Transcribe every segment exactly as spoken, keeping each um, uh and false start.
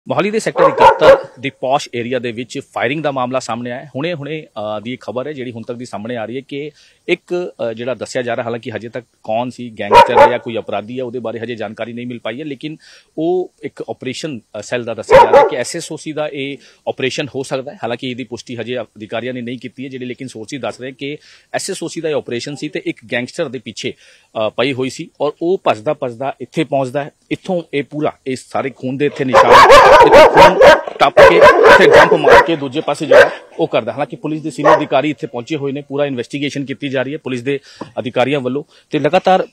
मोहाली के सैक्टर इकहत्तर दी पॉश एरिया दे विच फायरिंग का मामला सामने आया। हुणे हुणे दी खबर है जिहड़ी हुण तक दी सामने आ रही है कि एक जिहड़ा दस्सिया जा रहा, हालांकि हजे तक कौन सी गैंगस्टर है या कोई अपराधी है, उहदे बारे हजे जानकारी नहीं मिल पाई है, लेकिन वो एक ऑपरेशन सैल का दस्सिया जा रहा है कि एस एस ओ सी का यह ऑपरेशन हो सकता है। हालांकि इसकी पुष्टि हजे अधिकारियों ने नहीं की है, जिहड़े लेकिन सोर्सिस दस रहे कि एस एस ओ सी का ऑपरेशन सी ते एक गैंगस्टर के पिछे पई हुई सी और वह भजदा भजदा इत्थे पहुंचता है। इत्थों ये पूरा इस सारे खून के इत्थे निशान टप के इत्थे जंप मार के दूजे पासे जो वो करता। हालांकि पुलिस के सीनियर अधिकारी इत्थे पहुंचे हुए ने, पूरा इन्वेस्टिगेशन की जा रही है पुलिस के अधिकारियों वालों ते लगातार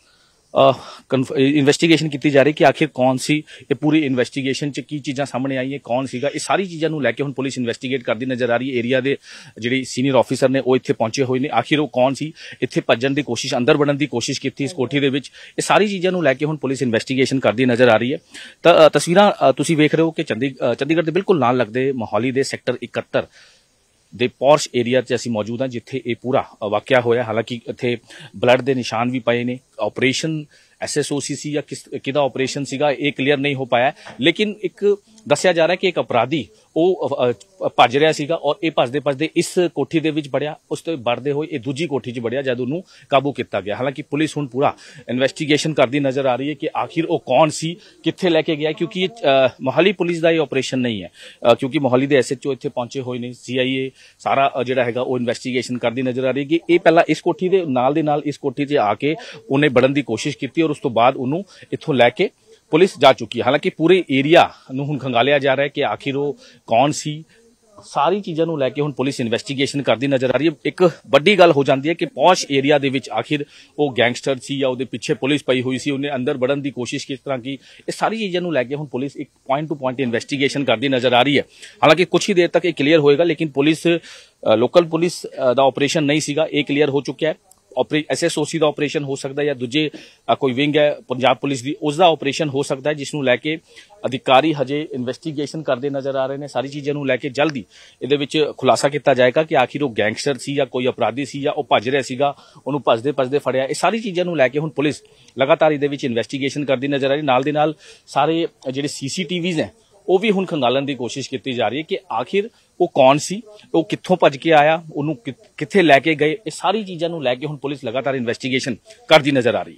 इन्वेस्टिगेशन की जा रही है कि आखिर कौन सी ये पूरी इन्वेस्टिगेशन च की चीज़ां सामने आई है, कौन सीगा, ये सारी चीज़ों को लैके हुण पुलिस इन्वेस्टिगेट करती नजर आ रही है। एरिया के जिहड़े सीनियर ऑफिसर ने वो इत्थे पहुंचे हुए ने, आखिर वो कौन सी, इत्थे भज्जण की कोशिश, अंदर बढ़न की कोशिश की इस कोठी दे विच, ये सारी चीज़ों को लैके हुण पुलिस इन्वेस्टिगेशन करती नजर आ रही है। तो तस्वीरां तुसीं वेख रहे हो कि चंडीगढ़ चंडीगढ़ के बिल्कुल नाल लगदे मोहाली के सैक्टर इकहत्तर दे पॉश एरिया च असीं मौजूद हाँ, जिथे ये पूरा वाकया होया। हालांकि इत्थे ब्लड के निशान भी पए ने। Operation S S O C C या किस किदा ऑपरेशन सीगा ये क्लीयर नहीं हो पाया, लेकिन एक दस्सिया जा रहा है कि एक अपराधी वो भज रहा सीगा और ये भजदे भजदे इस कोठी दे विच बढ़िया, उस तो बढ़ते हुए ये दूजी कोठी च बढ़िया जद उन्होंने काबू किया गया। हालांकि पुलिस हुण पूरा इन्वेस्टिगेशन करती नजर आ रही है कि आखिर वो कौन सी, कित्थे लैके गया, क्योंकि ये मोहाली पुलिस का ये ऑपरेशन नहीं है, क्योंकि मोहाली के एस एच ओ इत्थे पहुंचे हुए ने। सी आई ए सारा जिहड़ा हैगा वो इन्वेस्टिगेशन करती नजर आ रही है कि ये पहला इस कोठी के नाल दे नाल इस कोठी च आके उन्हें बढ़न की कोशिश की और उस तो बाद उन्होंने इत्थों लैके पुलिस जा चुकी है। हालांकि पूरे एरिया नूं हुण खंगालिया जा रहा है कि आखिर वो कौन सी, सारी चीज़ों को लैके हुण पुलिस इन्वेस्टिगेशन करती नजर आ रही है। एक बड़ी गल हो जाती है कि पॉश एरिया दे विच आखिर वो गैंगस्टर सी या उहदे पिछे पुलिस पई हुई सी, उन्हें अंदर बढ़न की कोशिश किस तरह की, ये सारी चीज़ों को लैके हुण पुलिस एक पॉइंट टू पॉइंट इन्वेस्टिगेशन करती नजर आ रही है। हालांकि कुछ ही देर तक ये क्लीयर होएगा, लेकिन पुलिस लोकल पुलिस का ऑपरेशन नहीं सीगा, ये क्लीयर हो चुका है। एस एस ओ सी का ऑपरेशन हो सकता है या दूजे कोई विंग है पंजाब पुलिस की, उसका ऑपरेशन हो सकता है, जिसनों लैके अधिकारी हजे इन्वेस्टिगेशन करते नजर आ रहे हैं। सारी चीज़ों को लैके जल्द ही इहदे विच खुलासा किया जाएगा कि आखिर वो गैंगस्टर सी या कोई अपराधी सी या वो भज रहा सीगा, उन्होंने भजदे भजदे फड़िया। ये सारी चीज़ों को लैके हुण पुलिस लगातार इहदे विच इन्वेस्टिगेशन करती नजर आ रही। नाल दे नाल सारे जिहड़े सी सी टी वीज़ हैं वो भी हुण खंगालन की कोशिश की जा रही है कि आखिर वो कौन सी, वो कित्थों भज के आया, उन्होंने कित्थे लैके गए, ये सारी चीज़ों को लैके हुण पुलिस लगातार इन्वेस्टिगेशन करती नजर आ रही है।